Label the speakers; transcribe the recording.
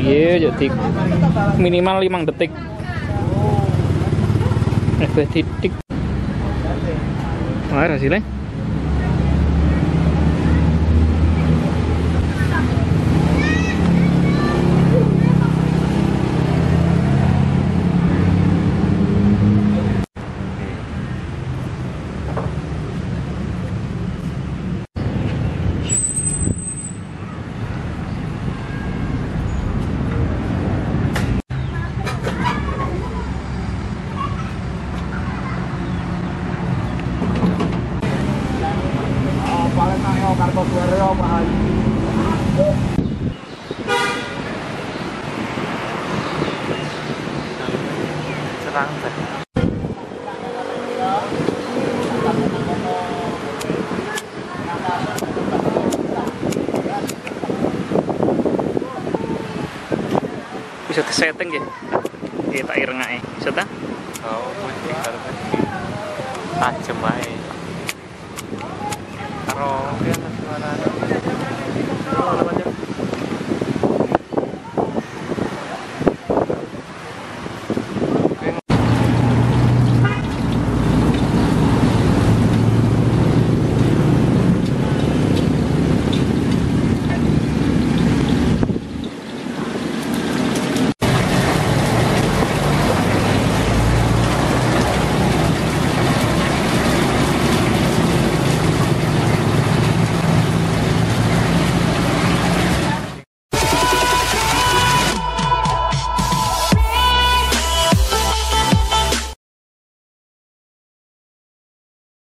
Speaker 1: Iya, jadi minimal 5 detik. Titik. Wah, hasilnya.
Speaker 2: Kartu suara mahal. Serang teh.
Speaker 1: Bisa disetting ya? Kita irengake. Bisa ta?
Speaker 2: Oh, putih karena tajam aja. Karo ya suara